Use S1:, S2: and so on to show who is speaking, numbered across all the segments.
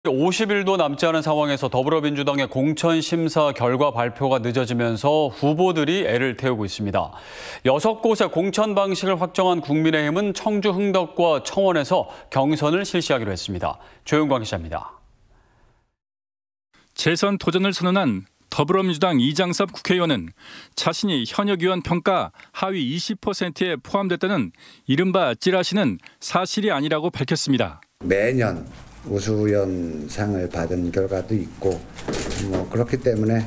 S1: 50일도 남지 않은 상황에서 더불어민주당의 공천 심사 결과 발표가 늦어지면서 후보들이 애를 태우고 있습니다. 6곳의 공천 방식을 확정한 국민의힘은 청주 흥덕과 청원에서 경선을 실시하기로 했습니다. 조용광 기자입니다.
S2: 재선 도전을 선언한 더불어민주당 이장섭 국회의원은 자신이 현역 의원 평가 하위 20%에 포함됐다는 이른바 찌라시는 사실이 아니라고 밝혔습니다.
S3: 매년 우수위원상을 받은 결과도 있고 그렇기 때문에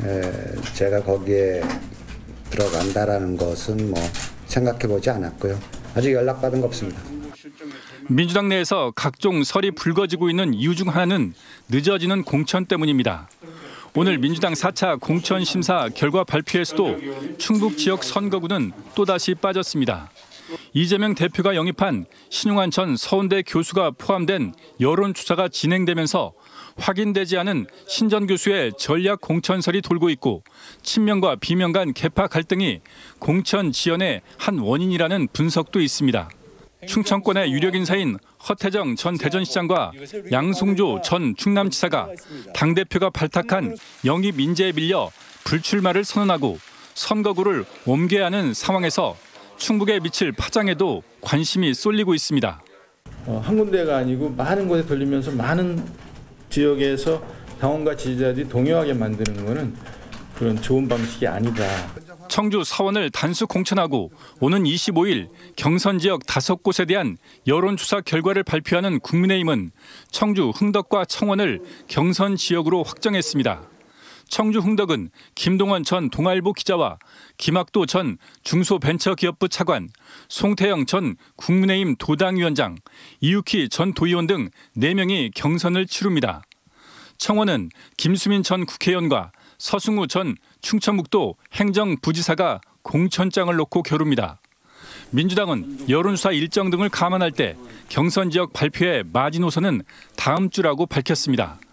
S3: 제가 거기에 들어간다라는 것은 생각해보지 않았고요. 아직 연락받은 거 없습니다.
S2: 민주당 내에서 각종 설이 불거지고 있는 이유 중 하나는 늦어지는 공천 때문입니다. 오늘 민주당 4차 공천 심사 결과 발표에서도 충북 지역 선거구는 또다시 빠졌습니다. 이재명 대표가 영입한 신용환 전 서울대 교수가 포함된 여론조사가 진행되면서 확인되지 않은 신 전 교수의 전략 공천설이 돌고 있고 친명과 비명 간 계파 갈등이 공천 지연의 한 원인이라는 분석도 있습니다. 충청권의 유력 인사인 허태정 전 대전시장과 양승조 전 충남지사가 당대표가 발탁한 영입 인재에 밀려 불출마를 선언하고 선거구를 옮겨야 하는 상황에서 충북에 미칠 파장에도 관심이 쏠리고 있습니다.
S4: 한 군데가 아니고 많은 곳에 돌리면서 많은 지역에서 당원과 지지자들이 동요하게 만드는 것은 그런 좋은 방식이 아니다.
S2: 청주 서원을 단수 공천하고 오는 25일 경선 지역 5곳에 대한 여론조사 결과를 발표하는 국민의힘은 청주 흥덕과 청원을 경선 지역으로 확정했습니다. 청주 흥덕은 김동원 전 동아일보 기자와 김학도 전 중소벤처기업부 차관, 송태영 전 국민의힘 도당위원장, 이육희 전 도의원 등 4명이 경선을 치릅니다. 청원은 김수민 전 국회의원과 서승우 전 충청북도 행정부지사가 공천장을 놓고 겨룹니다. 민주당은 여론조사 일정 등을 감안할 때 경선 지역 발표의 마지노선은 다음 주라고 밝혔습니다.